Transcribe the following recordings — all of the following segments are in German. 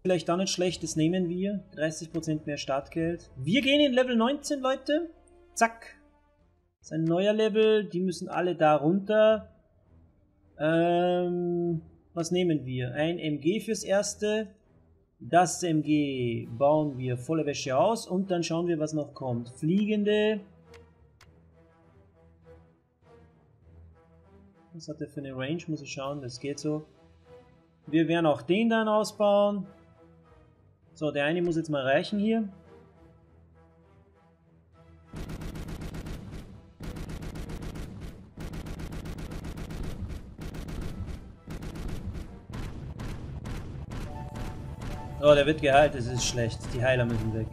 vielleicht auch nicht schlecht, das nehmen wir. 30% mehr Startgeld. Wir gehen in Level 19, Leute. Zack. Das ist ein neuer Level, die müssen alle da runter. Was nehmen wir? Ein MG fürs Erste. Das MG bauen wir volle Wäsche aus und dann schauen wir, was noch kommt. Fliegende. Was hat der für eine Range? Muss ich schauen, das geht so. Wir werden auch den dann ausbauen. So, der eine muss jetzt mal reichen hier. Oh, der wird geheilt, das ist schlecht. Die Heiler müssen weg.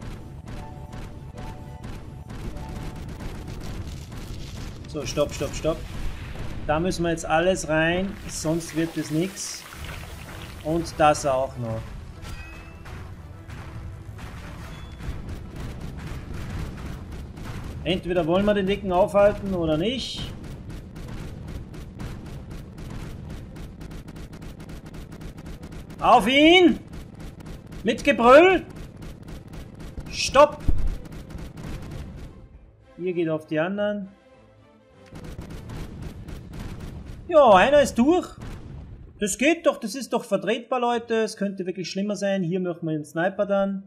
So, stopp, stopp, stopp. Da müssen wir jetzt alles rein, sonst wird es nichts. Und das auch noch. Entweder wollen wir den Dicken aufhalten oder nicht. Auf ihn! Mit Gebrüll! Stopp! Ihr geht auf die anderen. Ja, einer ist durch. Das geht doch, das ist doch vertretbar, Leute. Es könnte wirklich schlimmer sein. Hier machen wir den Sniper dann.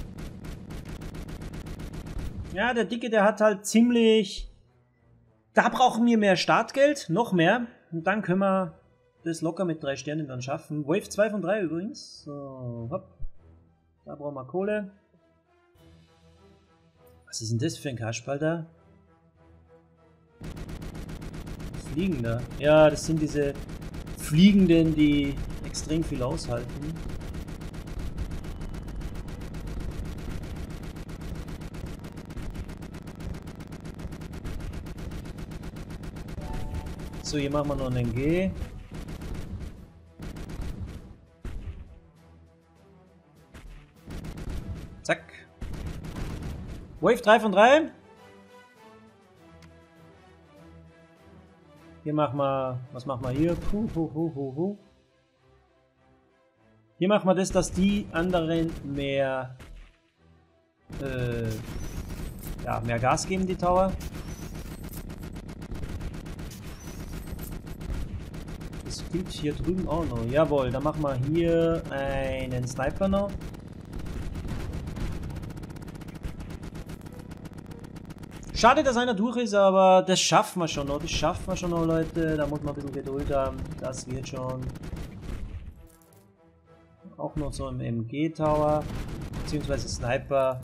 Ja, der Dicke, der hat halt ziemlich... Da brauchen wir mehr Startgeld, noch mehr. Und dann können wir das locker mit 3 Sternen dann schaffen. Wave 2 von 3 übrigens. So, hopp. Da brauchen wir Kohle. Was ist denn das für ein Kasperl da? Fliegender. Ja, das sind diese Fliegenden, die extrem viel aushalten. So, hier machen wir noch einen G. Zack. Wave 3 von 3. Hier machen wir, was machen wir hier? Hier machen wir das, dass die anderen mehr, ja, mehr Gas geben, die Tower. Das gilt hier drüben auch noch. Jawohl, dann machen wir hier einen Sniper noch. Schade, dass einer durch ist, aber das schaffen wir schon noch. Das schaffen wir schon noch, Leute. Da muss man ein bisschen Geduld haben. Das wird schon. Auch noch so im MG-Tower. Beziehungsweise Sniper.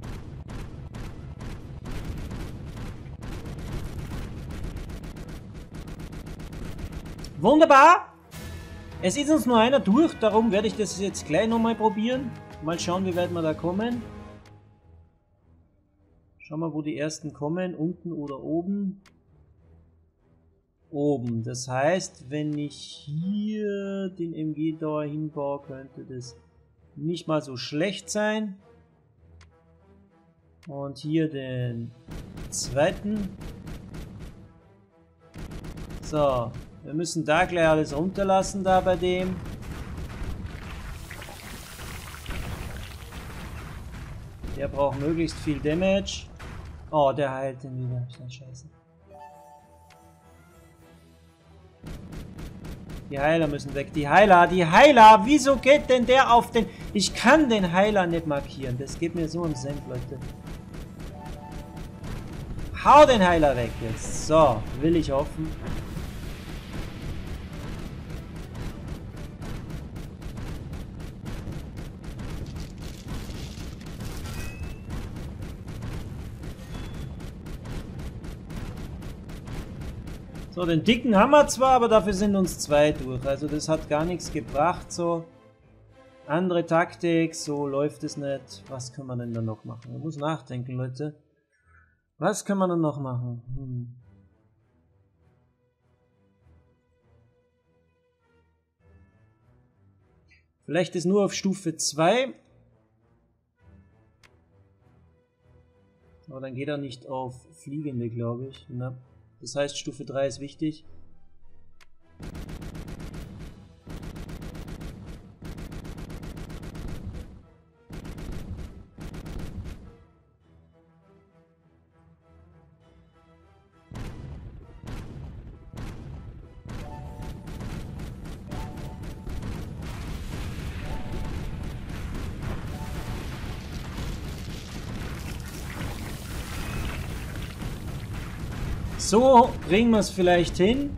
Wunderbar! Es ist uns nur einer durch, darum werde ich das jetzt gleich nochmal probieren. Mal schauen, wie weit wir da kommen. Schauen wir, wo die ersten kommen, unten oder oben. Oben, das heißt, wenn ich hier den MG-Tower hinbaue, könnte das nicht mal so schlecht sein. Und hier den zweiten. So, wir müssen da gleich alles runterlassen, da bei dem. Der braucht möglichst viel Damage. Oh, der heilt den wieder. Scheiße. Die Heiler müssen weg. Die Heiler! Wieso geht denn der auf den... Ich kann den Heiler nicht markieren. Das geht mir so im Senf, Leute. Hau den Heiler weg jetzt. So, will ich hoffen. So, den Dicken haben wir zwar, aber dafür sind uns 2 durch. Also das hat gar nichts gebracht, so. Andere Taktik, so läuft es nicht. Was können wir denn da noch machen? Man muss nachdenken, Leute. Was können wir denn noch machen? Vielleicht ist nur auf Stufe 2. Aber dann geht er nicht auf Fliegende, glaube ich. Na. Das heißt, Stufe 3 ist wichtig. So kriegen wir es vielleicht hin.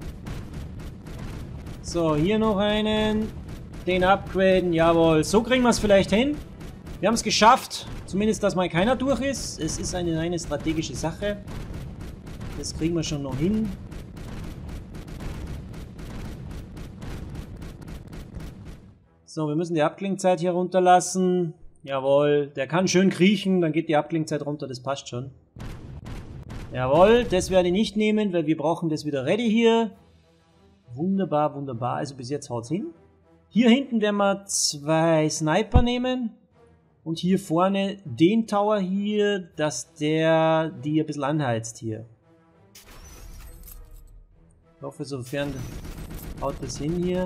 So, hier noch einen. Den upgraden. Jawohl. So kriegen wir es vielleicht hin. Wir haben es geschafft. Zumindest, dass mal keiner durch ist. Es ist eine reine strategische Sache. Das kriegen wir schon noch hin. So, wir müssen die Abklingzeit hier runterlassen. Jawohl, der kann schön kriechen, dann geht die Abklingzeit runter, das passt schon. Jawohl, das werde ich nicht nehmen, weil wir brauchen das wieder ready hier. Wunderbar, wunderbar, also bis jetzt haut's hin. Hier hinten werden wir 2 Sniper nehmen. Und hier vorne den Tower hier, dass der die ein bisschen anheizt hier. Ich hoffe, sofern haut das hin hier.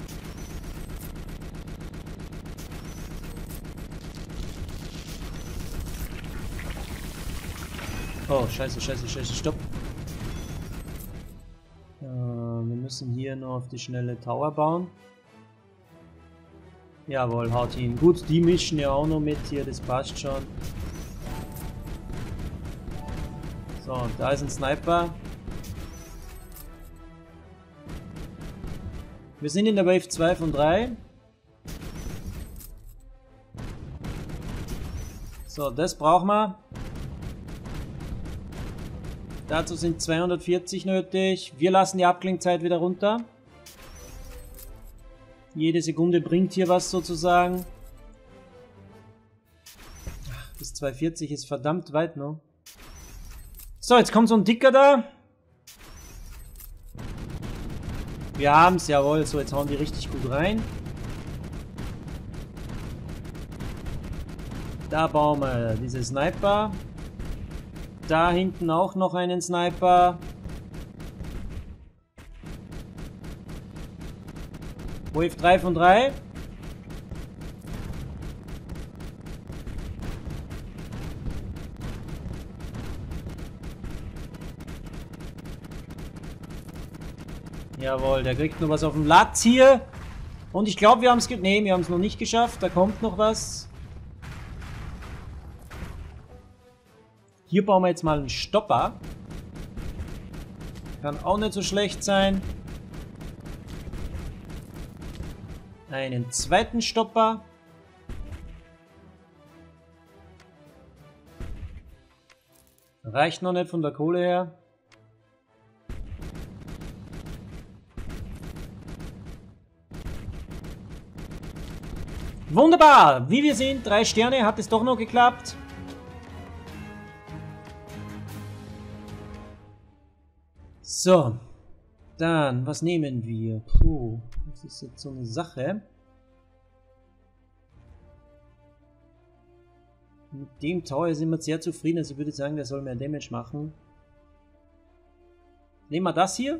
Oh, scheiße, scheiße, scheiße, stopp. Wir müssen hier nur auf die schnelle Tower bauen. Jawohl, haut hin. Gut, die mischen ja auch noch mit hier, das passt schon. So, da ist ein Sniper. Wir sind in der Wave 2 von 3. So, das brauchen wir. Dazu sind 240 nötig. Wir lassen die Abklingzeit wieder runter. Jede Sekunde bringt hier was sozusagen. Bis 240 ist verdammt weit noch. So, jetzt kommt so ein Dicker da. Wir haben es, jawohl. So, jetzt hauen die richtig gut rein. Da bauen wir diese Sniper. Da hinten auch noch einen Sniper. Wave 3 von 3. Jawohl, der kriegt noch was auf dem Latz hier. Und ich glaube, wir haben es... Ne, wir haben es noch nicht geschafft. Da kommt noch was. Hier bauen wir jetzt mal einen Stopper. Kann auch nicht so schlecht sein. Einen zweiten Stopper. Reicht noch nicht von der Kohle her. Wunderbar! Wie wir sehen, 3 Sterne, hat es doch noch geklappt. So, dann, was nehmen wir? Puh, das ist jetzt so eine Sache. Mit dem Tower sind wir sehr zufrieden, also ich würde sagen, der soll mehr Damage machen. Nehmen wir das hier.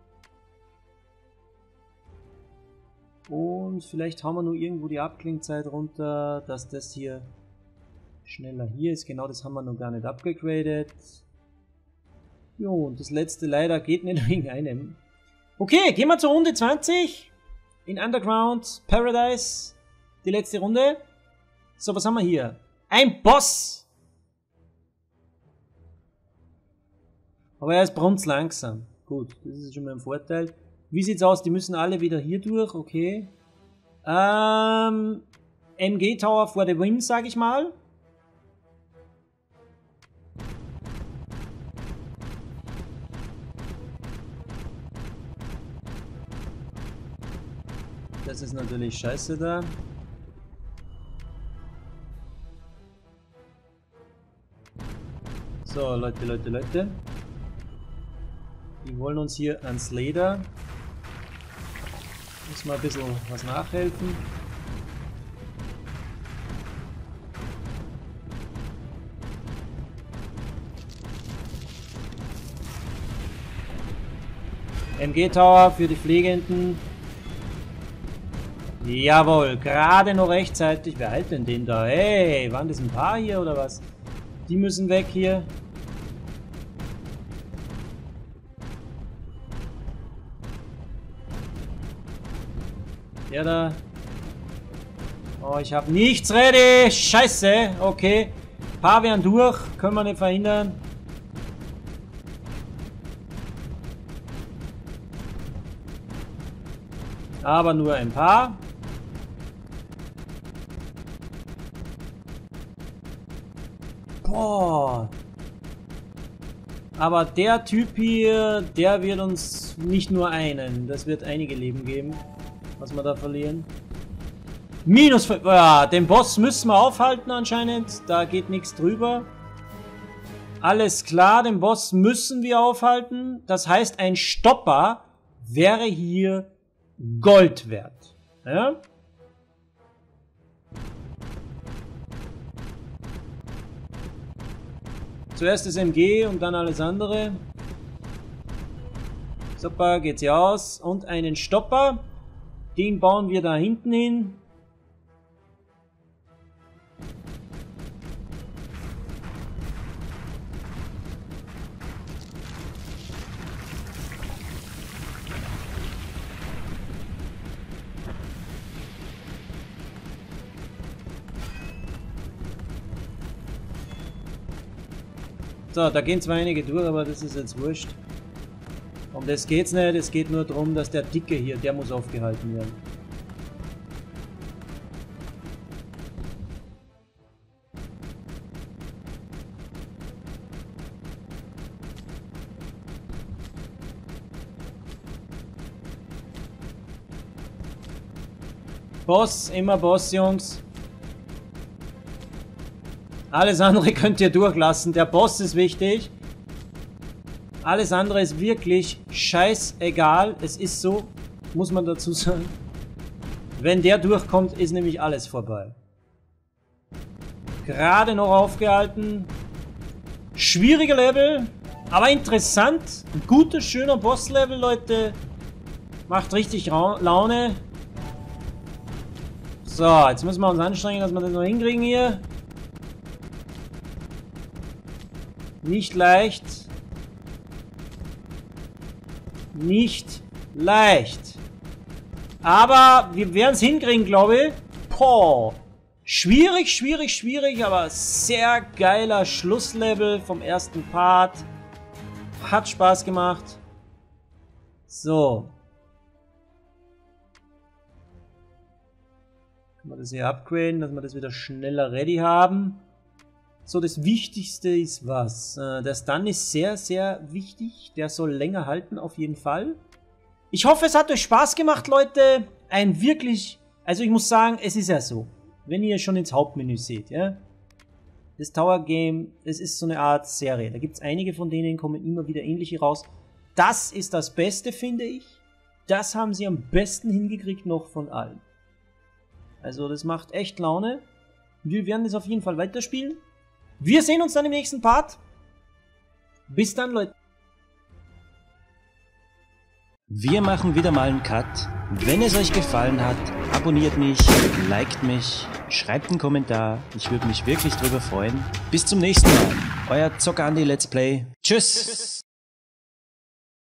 Und vielleicht hauen wir nur irgendwo die Abklingzeit runter, dass das hier schneller hier ist. Genau, das haben wir noch gar nicht abgegradet. Jo, und das letzte leider geht nicht wegen einem. Okay, gehen wir zur Runde 20 in Underground Paradise. Die letzte Runde. So, was haben wir hier? Ein Boss! Aber er ist brunzlangsam. Gut, das ist schon mal ein Vorteil. Wie sieht's aus? Die müssen alle wieder hier durch, okay. MG Tower for the win, sag ich mal. Das ist natürlich scheiße da. So, Leute. Die wollen uns hier ans Leder. Müssen wir ein bisschen was nachhelfen. MG Tower für die Fliegenden. Jawohl, gerade noch rechtzeitig. Wer hält denn den da? Hey, waren das ein paar hier oder was? Die müssen weg hier. Der da. Oh, ich habe nichts ready. Scheiße. Okay. Ein paar werden durch. Können wir nicht verhindern. Aber nur ein paar. Boah. Aber der Typ hier, der wird uns nicht nur einen. Das wird einige Leben geben, was wir da verlieren. Minus 5. Ja, den Boss müssen wir aufhalten anscheinend. Da geht nichts drüber. Alles klar, den Boss müssen wir aufhalten. Das heißt, ein Stopper wäre hier Gold wert. Ja? Zuerst das MG und dann alles andere. Super, geht's hier aus. Und einen Stopper. Den bauen wir da hinten hin. So, da gehen zwar einige durch, aber das ist jetzt wurscht. Um das geht's nicht, es geht nur darum, dass der Dicke hier, der muss aufgehalten werden. Boss, immer Boss, Jungs. Alles andere könnt ihr durchlassen. Der Boss ist wichtig. Alles andere ist wirklich scheißegal. Es ist so, muss man dazu sagen. Wenn der durchkommt, ist nämlich alles vorbei. Gerade noch aufgehalten. Schwieriger Level, aber interessant. Ein guter, schöner Boss-Level, Leute. Macht richtig Laune. So, jetzt müssen wir uns anstrengen, dass wir das noch hinkriegen hier. Nicht leicht. Nicht leicht. Aber wir werden es hinkriegen, glaube ich. Boah. Schwierig, schwierig, schwierig, aber sehr geiler Schlusslevel vom ersten Part. Hat Spaß gemacht. So. Können wir das hier upgraden, dass wir das wieder schneller ready haben. So, das Wichtigste ist was? Der Stun ist sehr, sehr wichtig. Der soll länger halten, auf jeden Fall. Ich hoffe, es hat euch Spaß gemacht, Leute. Ein wirklich... Also ich muss sagen, es ist ja so. Wenn ihr schon ins Hauptmenü seht, ja. Das Tower Game, das ist so eine Art Serie. Da gibt es einige von denen, kommen immer wieder ähnliche raus. Das ist das Beste, finde ich. Das haben sie am besten hingekriegt noch von allen. Also das macht echt Laune. Wir werden das auf jeden Fall weiterspielen. Wir sehen uns dann im nächsten Part. Bis dann, Leute. Wir machen wieder mal einen Cut. Wenn es euch gefallen hat, abonniert mich, liked mich, schreibt einen Kommentar. Ich würde mich wirklich drüber freuen. Bis zum nächsten Mal. Euer Zocker Andi Let's Play. Tschüss.